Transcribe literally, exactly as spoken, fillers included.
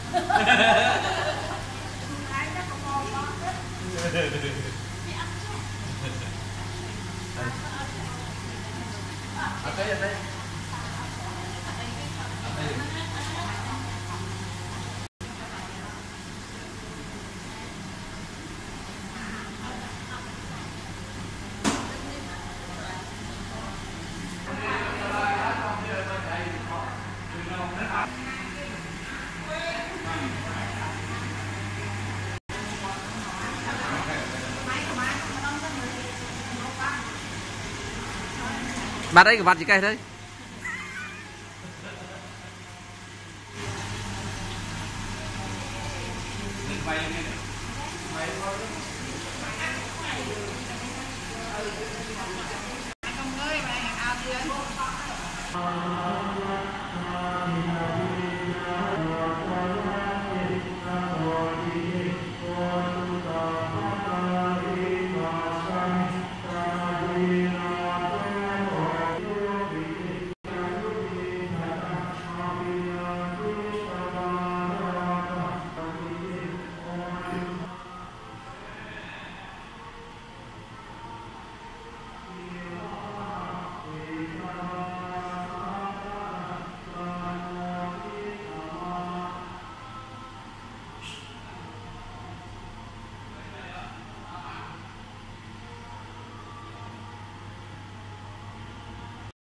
ở đây ở đây bạn đây của bạn chỉ cây thôi. Hãy subscribe cho kênh Ghiền Mì Gõ để không bỏ lỡ những video hấp dẫn.